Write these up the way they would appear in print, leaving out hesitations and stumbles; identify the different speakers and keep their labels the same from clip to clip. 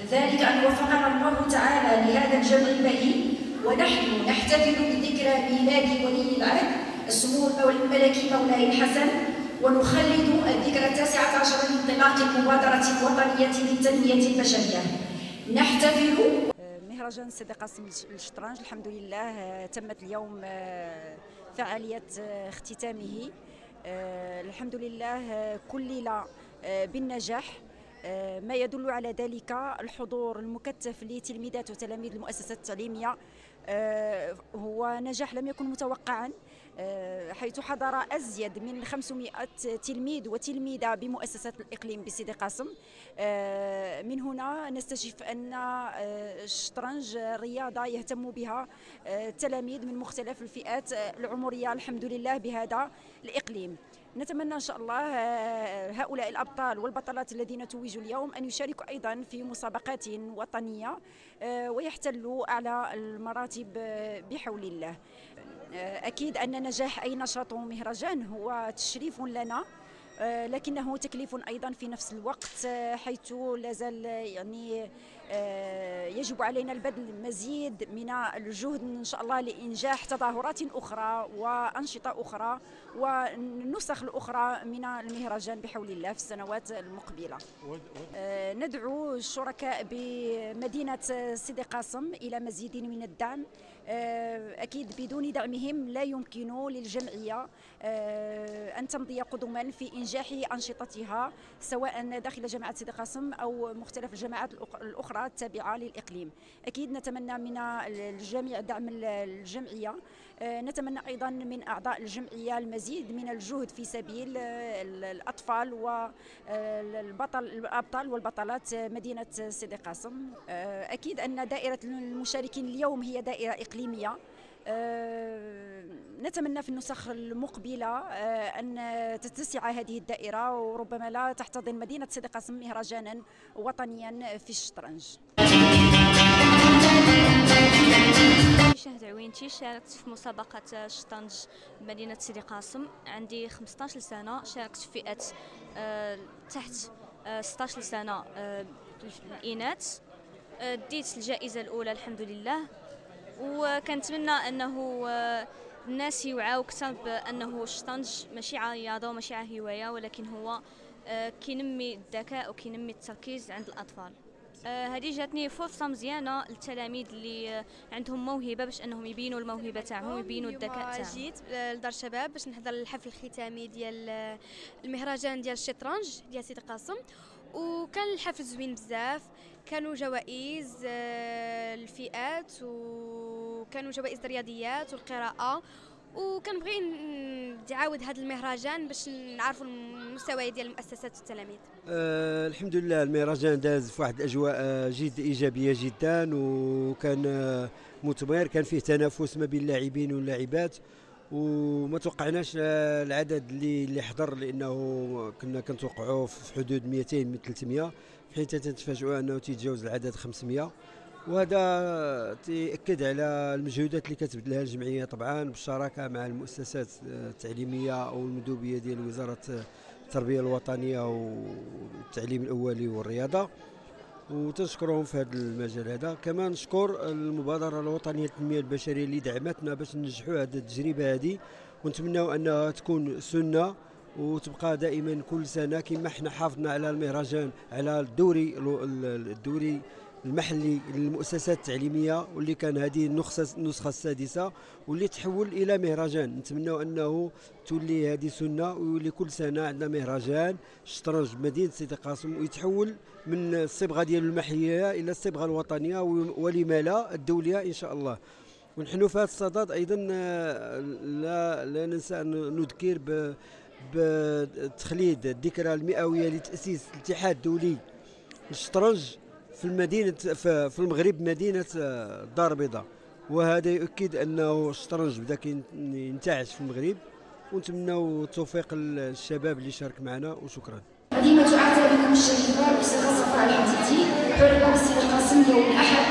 Speaker 1: ذلك أن وفقنا الله تعالى لهذا الجمع البهي، ونحن نحتفل بذكرى ميلاد ولي العهد السمو الملكي مولاي الحسن، ونخلد الذكرى 19 لانطلاق المبادرة الوطنية للتنمية البشرية. نحتفل
Speaker 2: مهرجان سيدي قاسم للشطرنج الحمد لله تمت اليوم فعالية اختتامه الحمد لله كلل بالنجاح، ما يدل على ذلك الحضور المكثف لتلميذات وتلاميذ المؤسسات التعليمية. هو نجاح لم يكن متوقعا، حيث حضر أزيد من 500 تلميذ وتلميذة بمؤسسة الإقليم بسيدي قاسم. من هنا نستشف أن الشطرنج رياضة يهتم بها تلاميذ من مختلف الفئات العمرية الحمد لله بهذا الإقليم. نتمنى إن شاء الله هؤلاء الأبطال والبطلات الذين توجوا اليوم أن يشاركوا أيضا في مسابقات وطنية ويحتلوا أعلى المراتب بحول الله. أكيد أن نجاح أي نشاط مهرجان هو تشريف لنا، لكنه تكليف أيضا في نفس الوقت، حيث لازال يعني يجب علينا البذل مزيد من الجهد إن شاء الله لإنجاح تظاهرات أخرى وأنشطة أخرى والنسخ الأخرى من المهرجان بحول الله في السنوات المقبلة. ندعو الشركاء بمدينة سيدي قاسم إلى مزيد من الدعم. أكيد بدون دعمهم لا يمكن للجمعية أن تمضي قدما في إنجاح أنشطتها سواء داخل جامعة سيدي قاسم أو مختلف الجامعات الأخرى التابعة للإقليم. أكيد نتمنى من الجميع دعم الجمعية. نتمنى أيضا من أعضاء الجمعية المزيد من الجهد في سبيل الأطفال والأبطال والبطلات مدينة سيدي قاسم. أكيد أن دائرة المشاركين اليوم هي دائرة إقليمية. نتمنى في النسخ المقبلة أن تتسع هذه الدائرة وربما لا تحتضن مدينة سيدي قاسم مهرجانا وطنيا في الشطرنج.
Speaker 3: شهد عوينتي، شاركت في مسابقة الشطرنج بمدينة سيدي قاسم. عندي 15 سنة، شاركت في فئة تحت 16 سنة الإناث. ديت الجائزة الأولى الحمد لله، وكنتمنى أنه الناس يوعاو أكثر بأنه الشطرنج ماشي رياضة وماشي هواية، ولكن هو كينمي الذكاء وكينمي التركيز عند الأطفال. هذه جاتني فرصة مزيانة للتلاميذ اللي عندهم موهبة باش أنهم يبينوا الموهبة تاعهم، يبينوا الذكاء تاعهم.
Speaker 4: جيت لدار الشباب باش نحضر الحفل الختامي ديال المهرجان ديال الشطرنج ديال سيدي قاسم، وكان الحفل زوين بزاف. كانوا جوائز الفئات وكانوا جوائز الرياضيات والقراءة، وكنبغي نعاود هذا المهرجان باش نعرفوا المستوى ديال المؤسسات والتلاميذ.
Speaker 5: الحمد لله المهرجان داز في واحد الاجواء جد ايجابيه جدا، وكان مثمر، كان فيه تنافس ما بين اللاعبين واللاعبات، وما توقعناش العدد اللي حضر، لانه كنا كنتوقعوا في حدود 200 من 300، في حين تنتفاجئوا انه تيتجاوز العدد 500. وهذا تأكد على المجهودات اللي كتبذلها الجمعيه طبعا بالشراكه مع المؤسسات التعليميه او المندوبيه ديال وزاره التربيه الوطنيه والتعليم الاولي والرياضه، وتشكرهم في هذا المجال هذا. كمان نشكر المبادره الوطنيه للتنميه البشريه اللي دعمتنا باش ننجحوا هذه التجربه هذه، ونتمنوا انها تكون سنه وتبقى دائما كل سنه كما احنا حافظنا على المهرجان، على الدوري المحلي للمؤسسات التعليميه، واللي كان هذه النسخه السادسه واللي تحول الى مهرجان. نتمنوا انه تولي هذه سنه ويولي كل سنه عندنا مهرجان شطرنج بمدينه سيدي قاسم، ويتحول من الصبغه ديال المحليه الى الصبغه الوطنيه ولما لا الدوليه ان شاء الله. ونحن في هذا الصدد ايضا لا ننسى ان نذكر بتخليد الذكرى المئويه لتاسيس الاتحاد الدولي للشطرنج في المدينه في المغرب مدينه الدار البيضاء، وهذا يؤكد انه الشطرنج بدا ينتعش في المغرب، ونتمنوا التوفيق للشباب اللي شارك معنا، وشكرا.
Speaker 1: مدينة أعتابكم الشريفة الأستاذة صفاء الحديدي، حرة سيدي قاسم يوم الأحد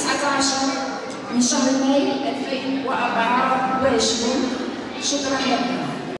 Speaker 1: 19 من شهر ماي 2024. شكرا لكم.